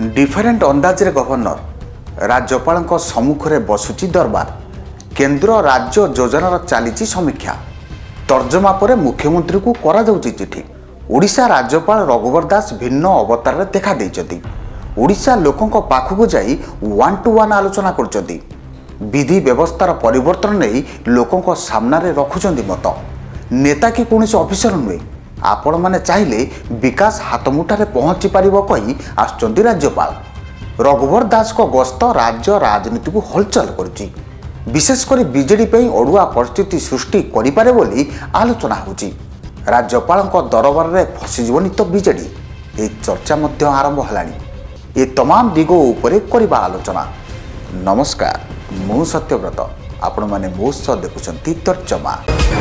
Different अंदाज रे governor राज्यपाल सम्मुखें बसुची दरबार केंद्र राज्य योजनार चली समीक्षा तर्जमा पर मुख्यमंत्री को करा चिठी। ओडिशा राज्यपाल रघुवर दास भिन्न अवतार देखा देइछथि। ओडिशा लोकों पाखक जाई 1-to-1 आलोचना करछथि। विधि व्यवस्थार परिवर्तन नहीं लोकों सामने रखुचंदी मत। नेता कि कौन ऑफिसर नुहे आपण माने चाहिए विकास हाथमुठारे पहुँची पार कही आसुचंदी राज्यपाल। रघुवर दास को गस्त राज्य राजनीति को हलचल करुच्ची। विशेषकर बीजेडी पे अड़ुआ परिस्थिति सृष्टि करिपारे बोली आलोचना होची। राज्यपाल दरबार में फसीजनी तो बीजेडी ये चर्चा मध्य आरंभ हलानी। ये तमाम दिगो उपरे करिबा आलोचना। नमस्कार, मु सत्यव्रत, आपण माने मो सह देखुचंती तर्जमा।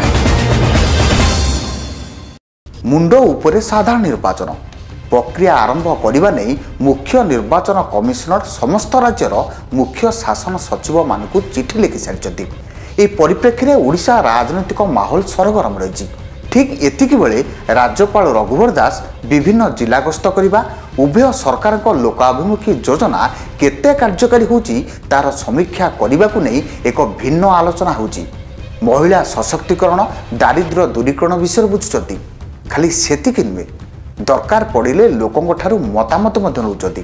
मुंड उपरे साधारण निर्वाचन प्रक्रिया आरंभ करने नहीं मुख्य निर्वाचन कमिशनर समस्त राज्यर मुख्य शासन सचिव मानक चिठी लिखि सारी। ए परिप्रेक्षी में ओडिशा राजनैतिक माहौल सरगरम रही। ठीक एतिकी बेले राज्यपाल रघुवर दास विभिन्न जिला गस्त करने उभय सरकार लोकाभिमुखी योजना केते कार्यकारी होची तार समीक्षा करने को नहीं एक भिन्न आलोचना होची। महिला सशक्तिकरण दारिद्र्य दूरीकरण विषय बुझुंट। खाली सेतिकी नुहे दरकार पड़े लोकों ठारू मतामत नौकरी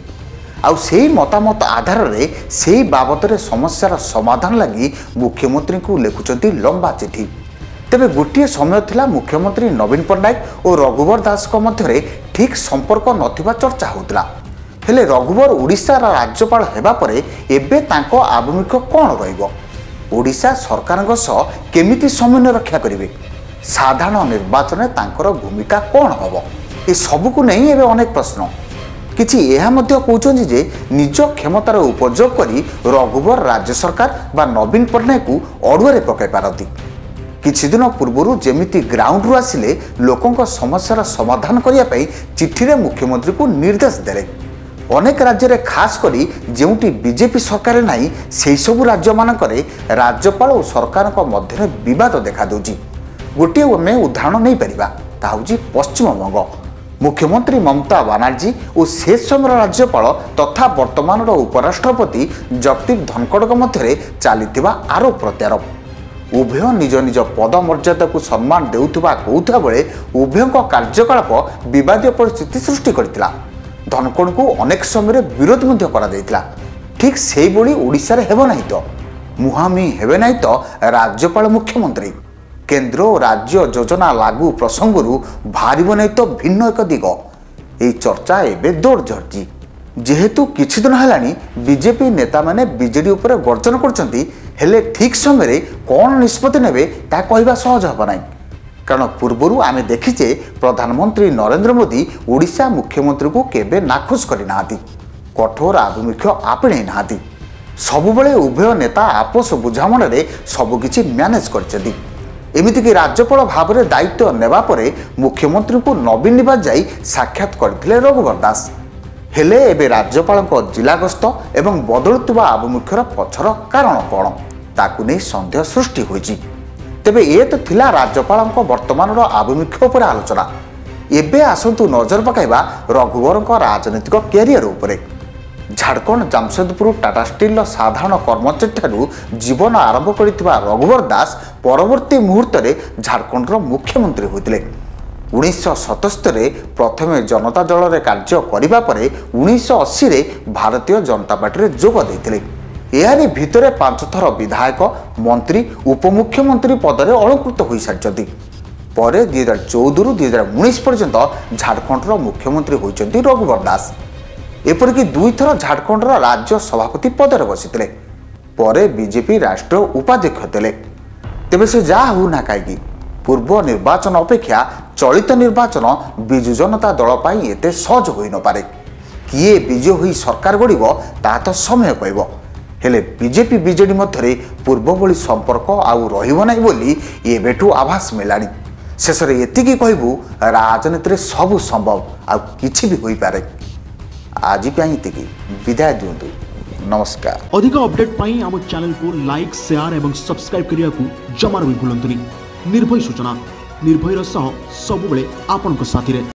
आई मतामत आधार में से बाबद समस्यार समाधान लगी मुख्यमंत्री को लिखुंट लंबा चिठी। तेबे गोटे समय थिला मुख्यमंत्री नवीन पट्टनायक और रघुवर दास मध्य ठीक संपर्क नथिबा चर्चा होता। हेले रघुवर ओडिशा राज्यपाल हेबा परे एबे तांको आभिमुख्य कौन रहिबो? ओडिशा सरकार सह केमिति समन्वय रक्षा करिवे? साधारण निर्वाचन में तांकर भूमिका कौन हम? ये सबको नहीं एवं अनेक प्रश्न। किछि यह मध्य कहउछन्ति जे निज क्षमतार उपयोग करी रघुवर राज्य सरकार बा नवीन पट्टनायक को अड़ुआरे पकाई पारती। किछि दिन पूर्व जेमिति ग्राउंड रु आसिले लोकों समस्यार समाधान करने चिठी रे मुख्यमंत्री को निर्देश देले। अनेक राज्य रे खास करी जेउटी बीजेपी सरकार नहीं सेही सबु राज्य मानकरे राज्यपाल और सरकार मध्य विवाद देखा दउची। गोटे आम उदाहरण नहीं पारिबा ता होची पश्चिम बंग। मुख्यमंत्री ममता बनर्जी और से समय राज्यपाल तथा वर्तमान उपराष्ट्रपति जगदीप धनखड़ मध्य चली आरोप प्रत्यारोप। उभय निज निज पद मर्यादा को सम्मान देउथबा कहउथा बेले उभय कार्यकलाप विवादीय परिस्थिति सृष्टि करथिला। धनखड़ को अनेक समय विरोध मध्य करा दैथिला। ठीक सेही बोली ओडिशा रे हेबो नाही तो मुहामी हेबे नाही तो राज्यपाल मुख्यमंत्री केंद्र और राज्य योजना लागू प्रसंगरू बाहर नहीं तो भिन्न एक दिग। ये चर्चा एवं दौड़ झड़ची जेहेतु किछि दिन है बीजेपी नेता माने बीजेडी उपर गर्जन कर ठीक समय कौन निष्पत्ति नेबे ता कहवा सहज हम ना। कारण पूर्वर आमे देखीचे प्रधानमंत्री नरेंद्र मोदी ओडिशा मुख्यमंत्री को केबे नाखुश करना, कठोर आभिमुख्य आपणे ना। सबुबले उभय नेता आपस बुझामण सबकि मैनेज कर। एमितिक राज्यपाल भाव में दायित्व नेबा परे मुख्यमंत्री को नवीन निवास जाई साक्षात करथिले रघुवर दास। हेले एबे राज्यपाल जिला गस्त एवं बदलुवा आभिमुख्यर पछर कारण कौन ताकू नहीं संदेह सृष्टि होइछि। तेबे ए तो थिला राज्यपाल वर्तमान आभिमुख्य पर आलोचना। एबे आसंतु नजर पकाइबा रघुवर राजनीतिक कैरियर उपरे। झारखंड जामशेदपुर टाटा स्टील साधारण कर्मचारी ठारू जीवन आरंभ करथिबा रघुवर दास परवर्ती मुहूर्त में झारखंड मुख्यमंत्री होते। 1977 प्रथमे जनता दल रे कार्य करिबा परे 1980 रे भारतीय जनता पार्टी रे जोग देथिले। एहारी भितरे 5 थर विधायक मंत्री उपमुख्यमंत्री पद रे अलंकृत होई सारिछथि। परे 2014 रु 2019 पर्यंत झारखंड मुख्यमंत्री होइछथि रघुवर दास। एपरिक 2 थर झारखंड राज्य सभापति पदर बसीते। परे बीजेपी राष्ट्रीय उपाध्यक्ष थे। तेबे से जा हो ना कहीं पूर्व निर्वाचन अपेक्षा चलित निर्वाचन विजु जनता दल पाई एते सहज होई न पारे। किए विजय होई सरकार गढ़ ता तो समय कहब। हेले बीजेपी बीजेडी मध्य पूर्व भली संपर्क आउ रहिबो नाही बोली एबेठू आभास मिलानी। शेष में एतिकी कहबू राजनीति रे सबु संभव आ किछि भी होई पारे। आज विदाय दिंतु। नमस्कार। अधिक अपडेट पाई आम चैनल को लाइक, शेयर एवं सब्सक्राइब करने को जमार भी भूलंतुनी। निर्भय सूचना निर्भयर सह सबुबले आपनक साथी रे।